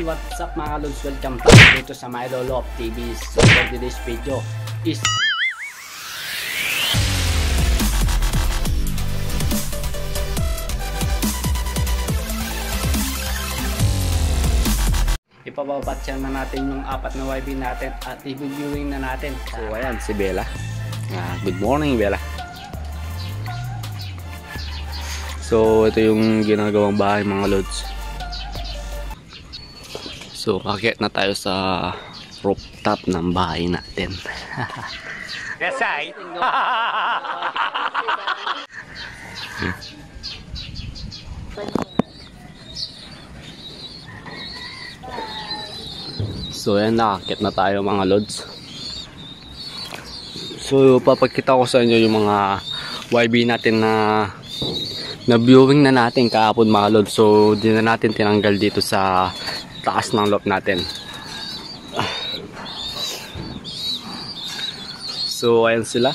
Hey, what's up mga lods? Welcome back dito sa My Lolo of TV. So for today's video is ipababatyan na natin yung apat na YB natin at i-viewing na natin. So ayan si Bella. Good morning Bella. So ito yung ginagawang bahay mga lods. So akit na tayo sa rooftop ng bahay natin. Yes, I. So ayan, nakakit na tayo mga lods. So papakita ko sa inyo yung mga YB natin na viewing na natin kahapon mga lods. So di na natin tinanggal dito sa taas ng loft natin. So ayan sila.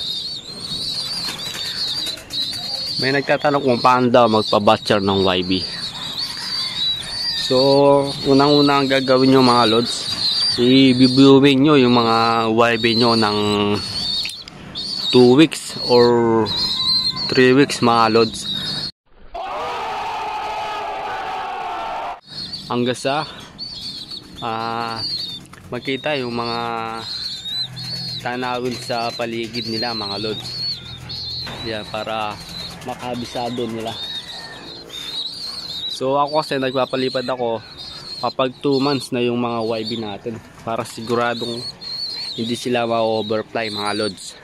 May nagtatanong kung paano daw magpa-butcher ng YB. So unang-una ang gagawin nyo mga lods, i-viewing nyo yung mga YB nyo ng 2 weeks or 3 weeks mga lods, hanggang sa makita yung mga tanawin sa paligid nila mga lods. Yan, para makabisado nila. So ako kasi nagpapalipad ako kapag 2 months na yung mga YB natin, para siguradong hindi sila ma-overfly mga lods.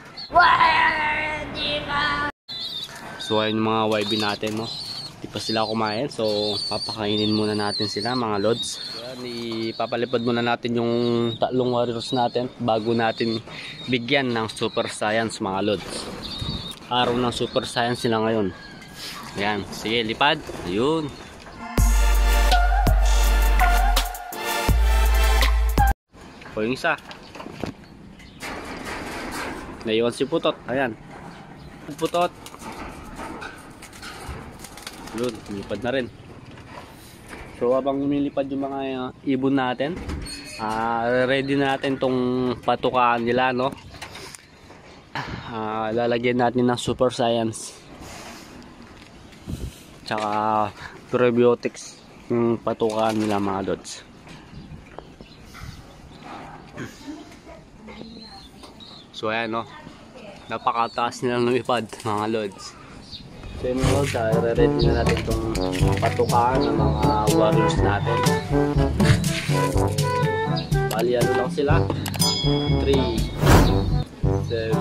So ayun yung mga YB natin, no? Di pa sila kumain, so papakainin muna natin sila mga lods. Yan, ipapalipad muna natin yung tatlong warriors natin bago natin bigyan ng super science mga lods. Araw ng super science sila ngayon. Yan, sige lipad. Ayun. O yung isa, naiwan si Putot. Ayan, Putot. Yun, lumipad na rin. So habang lumilipad yung mga ibon natin, ready na natin tong patukaan nila, no? Lalagyan natin ng super science tsaka probiotics yung patukaan nila mga lods. So ayan, no? Napakataas nilang lumipad mga lods. So yun mga lods, ready na natin itong patukaan ng mga warriors natin. Bali ano lang sila, 3, 7,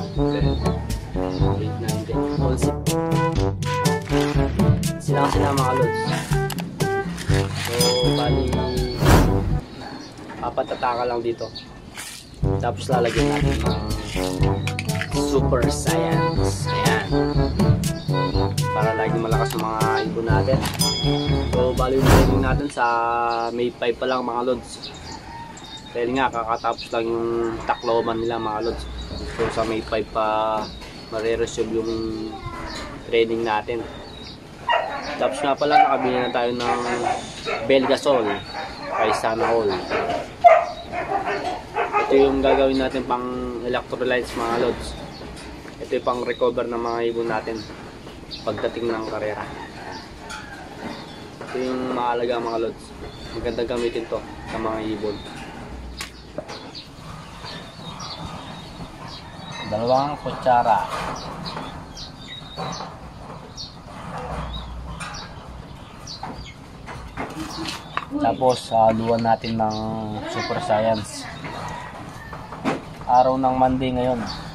8, 9, 10, 11. Sila mga lods. So bali apat lang dito. Tapos lalagyan natin ng super science. Ayan, para lagi malakas yung mga ibon natin. So bali yung training natin sa May 5 pa lang mga lods. Dahil nga kakatapos lang yung Tacloban nila mga lods. So sa May 5 pa mariresolve yung training natin. Tapos nga pala nakabili na tayo ng Belgasol kay Sana All. Ito yung gagawin natin pang electrolytes mga lods. Ito yung pang recover ng mga ibon natin pagdating ng karera. Ito yung mahalaga mga lods. Magandang gamitin to sa mga ibon. 2 kutsara. Tapos haluan natin ng super science. Araw ng Monday ngayon.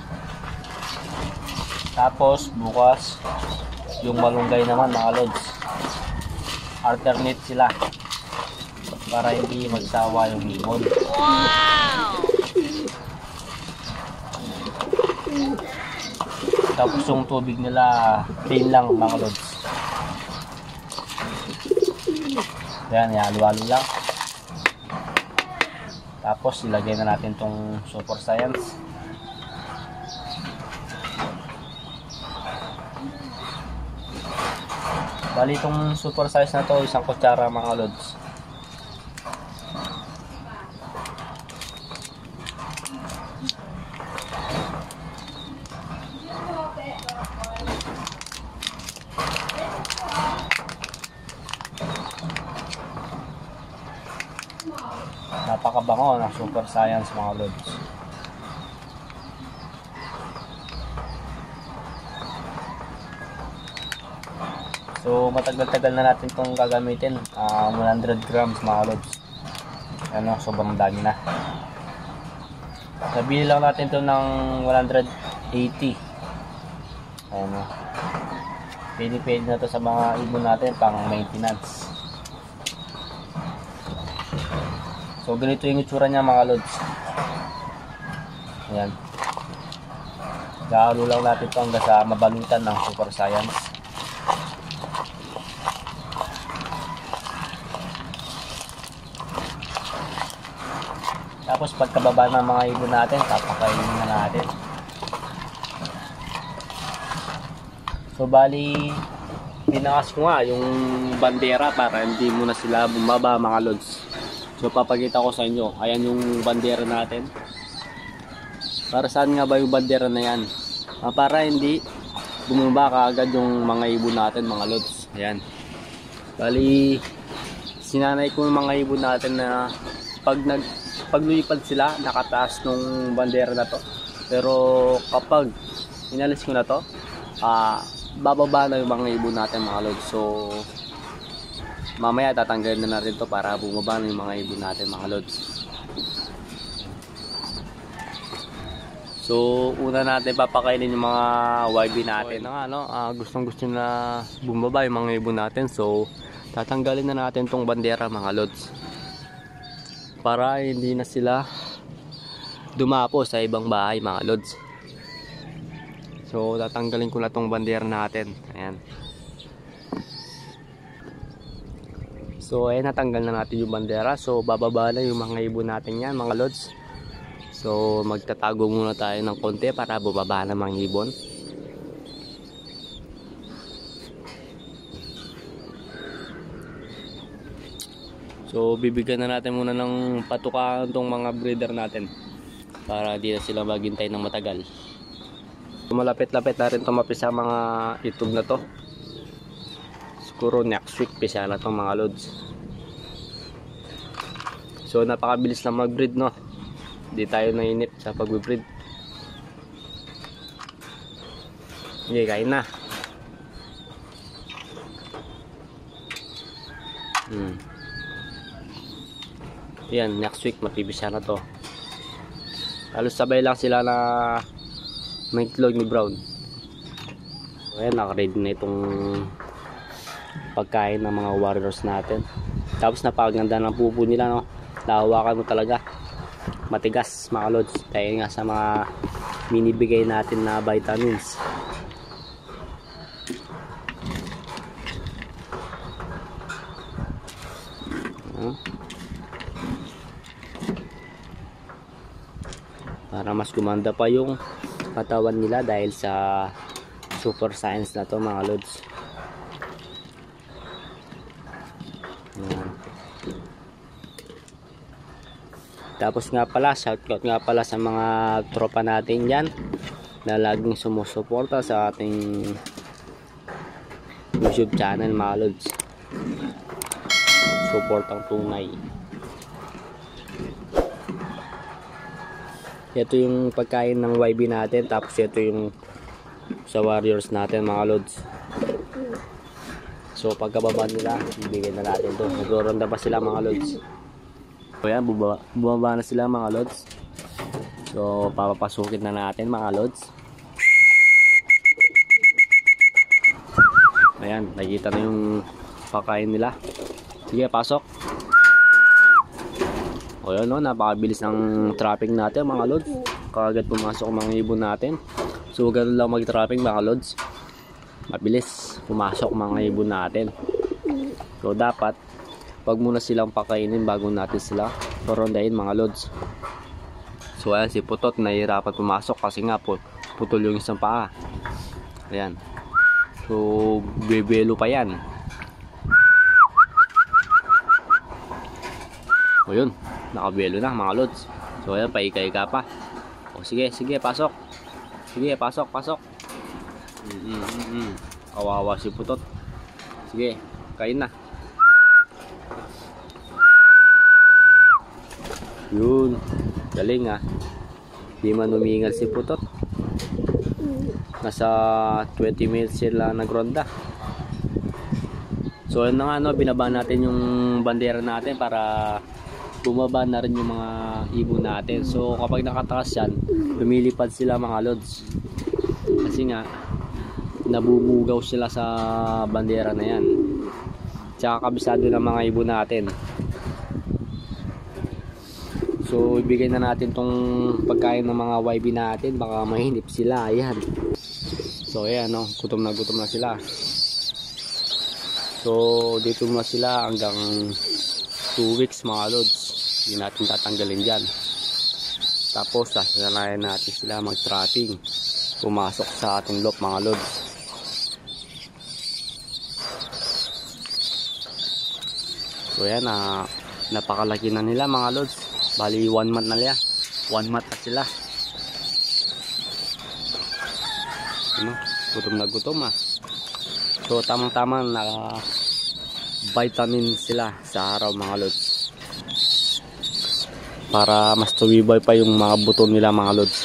Tapos bukas yung malunggay naman mga lods. Alternate sila para hindi magsawa yung ibon. Wow! Tapos yung tubig nila plain lang mga lods. Yan, halo-halo lang. Tapos ilagay na natin tong super science. Bali itong super size na to, 1 kutsara mga lods. Napakabango ng Super Science mga lods. So matagal-tagal na natin itong gagamitin. 100 grams mga lods. Ano, sobrang dami na. Nabili lang natin ito ng 180. Ano, pwede na to sa mga ibon natin pang maintenance. So ganito yung itsura niya mga lods. Ayan, gahalo lang natin ito hanggang sa mabalutan ng Super Science. Tapos pagkababa ng mga ibon natin, papakainin na natin. So bali, tinakas ko nga yung bandera para hindi muna sila bumaba mga lods. So papakita ko sa inyo, ayan yung bandera natin. Para saan nga ba yung bandera na yan? Para hindi bumaba kaagad yung mga ibon natin mga lods. Ayan. Bali, sinanay ko yung mga ibon natin na pag lumipad sila, nakataas nung bandera na to. Pero kapag inalis ko na to, bababa na yung mga ibon natin mga lods. So mamaya tatanggalin na natin to para bumaba na yung mga ibon natin mga lods. So una natin papakainin yung mga YB natin. Okay, na, gustong gusto na bumaba yung mga ibon natin. So tatanggalin na natin tong bandera mga lods, para hindi na sila dumapo sa ibang bahay mga lods. So tatanggalin ko na tong bandera natin. Ayan. So ayan, natanggal na natin yung bandera. So bababa na yung mga ibon natin yan mga lods. So magtatago muna tayo ng konti para bumaba na mga ibon. So bibigyan na natin muna ng patukaan tong mga breeder natin para di na sila maghintay ng matagal. Malapit-lapit na rin tumapis sa mga itlog na to. Siguro next week pisa na tong mga lods. So napakabilis lang mag-breed, no? Hindi tayo nainip sa pag-breed. Okay, kain na. Yan, next week mapibisa na to. Halos sabay lang sila na may itlog ni Brown. So ayan, naka-ready na itong pagkain ng mga warriors natin. Tapos napakaganda ng pupo nila, no? Nahawakan mo talaga. Matigas mga lods. Dahil nga sa mga minibigay natin na vitamins. Para mas gumanda pa yung katawan nila dahil sa Super Science na to mga lods. Tapos nga pala, shoutout nga pala sa mga tropa natin dyan na laging sumusuporta sa ating YouTube channel mga lods. Suportang tunay. Ito yung pagkain ng YB natin, tapos ito yung sa warriors natin mga lods. So pagkababa nila, ibigay na natin to. Nagro-ronda pa sila mga lods. So yan, bumaba na sila mga lods. So papapasukin na natin mga lods. Ayan, nakikita na yung pagkain nila. Sige, pasok. O yun, no, napakabilis ng traffic natin mga lods. Kagad pumasok ang mga ibon natin. So ganun lang mag-traffic mga lods. Mabilis pumasok mga ibon natin. So dapat pag muna silang pakainin bago natin sila parondahin mga lods. So ayan, si Putot nahihirapan pumasok kasi nga po putol yung isang paa. Ayan. So bebelo pa yan. O yun, nakabelo na mga lods. So ayan, paika-ika pa. O sige, sige, pasok. Sige, pasok, pasok. Kawawa si Putot. Sige, kain na. Yun, galing ah. Di man umingal si Putot. Nasa 20 minutes sila nagronda. So yun na nga, no, binaba natin yung bandera natin para bumaba na rin yung mga ibon natin. So kapag nakataas yan, lumilipad sila mga lods. Kasi nga nabubugaw sila sa bandera na yan. Tsaka kabisado ng mga ibon natin. So ibigay na natin tong pagkain ng mga YB natin, baka mahinip sila. Ayan. So ayan, no, gutom na sila. So dito na sila hanggang 2 weeks mga lods. Hindi natin tatanggalin dyan. Tapos sasanayan natin sila mag-trapping, pumasok sa ating loop mga lods. So ayan, napakalaki na nila mga lods. Bali 1 month na nila. 1 month na sila. Ano? Gutom ah. So tamang-tama na vitamin sila sa araw mga lods. Para mas tumibay pa yung mga buto nila mga lods.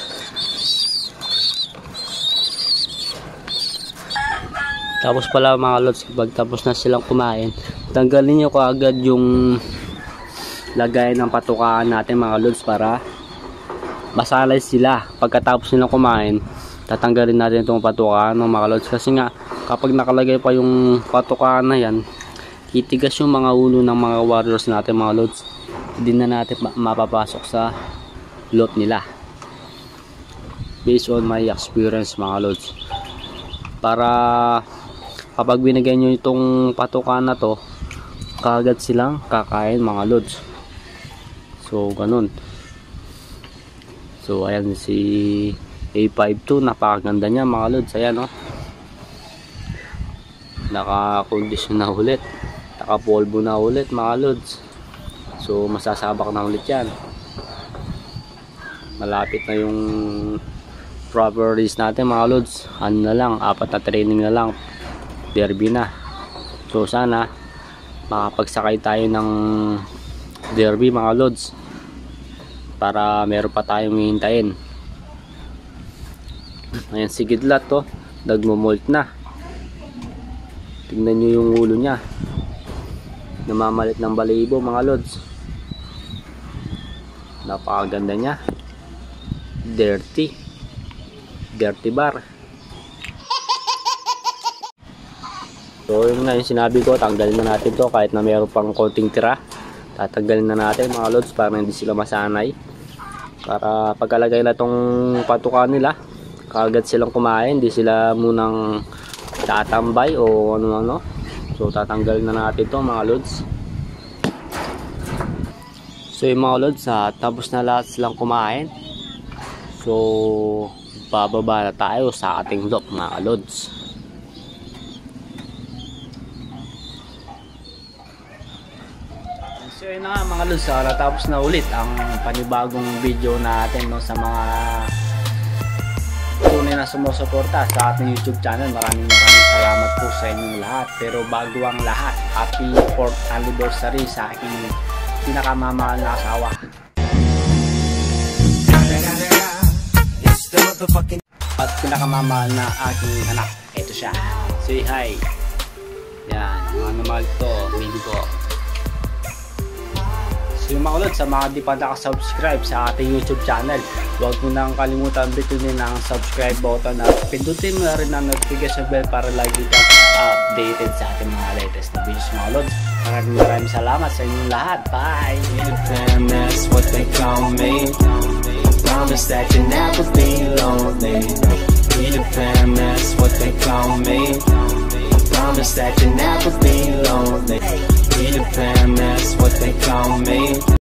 Tapos pala mga lods, kapag tapos na silang kumain, tanggalin nyo kaagad yung lagay ng patukaan natin mga lods para masalay sila. Pagkatapos nilang kumain, tatanggalin natin itong patukaan ng mga lods. Kasi nga kapag nakalagay pa yung patukaan na yan, titigas yung mga ulo ng mga warriors natin mga lods. Hindi na natin mapapasok sa lot nila. Based on my experience mga lods. Para kapag binigay nyo itong patukaan na to, kaagad silang kakain mga lods. So ganun. So ayan si A52, napakaganda niya mga lods. Ayan, no, naka-condition na ulit, naka-polvo na ulit mga lods. So masasabak na ulit yan. Malapit na yung proper race natin mga lods. Ano na lang, 4 na training na lang, derby na. So sana makapagsakay tayo ng derby mga lods, para meron pa tayong hihintayin. Ayan si Kidlat, to, nagmo-molt na. Tingnan nyo yung ulo nya, namamalit ng balahibo mga lods. Napakaganda nya. Dirty bar. So yun nga yung sinabi ko, tanggalin na natin to kahit na meron pang konting tira. Tatanggalin na natin mga lods para hindi sila masanay. Para pagkalagay na tong patukan nila, kaagad silang kumain, hindi sila munang tatambay o ano. So tatanggalin na natin to mga lods. So yung mga lods, tapos na lahat silang kumain. So bababa na tayo sa ating loop mga lods. So yun na nga mga lods, natapos na ulit ang panibagong video natin, no, sa mga tunay na sumusuporta sa ating YouTube channel. Maraming salamat po sa inyong lahat. Pero bago ang lahat, happy 4th anniversary sa aking pinakamamahal na asawa. At pinakamamahal na aking anak. Ito siya. Say hi. Yan, mga namahal to, mili ko. So yung mga ulod, sa mga di pa nakasubscribe sa ating YouTube channel, huwag mo nang kalimutan bitunin ang subscribe button at pindutin mo na rin ang notification bell para lagi kang updated sa ating mga latest na videos mga ulod. Maraming salamat sa inyong lahat. Bye! That's what they call me. Promise that you never be lonely. We the fam, that's what they call me. Promise that you never be lonely. We the fam, that's what they call me.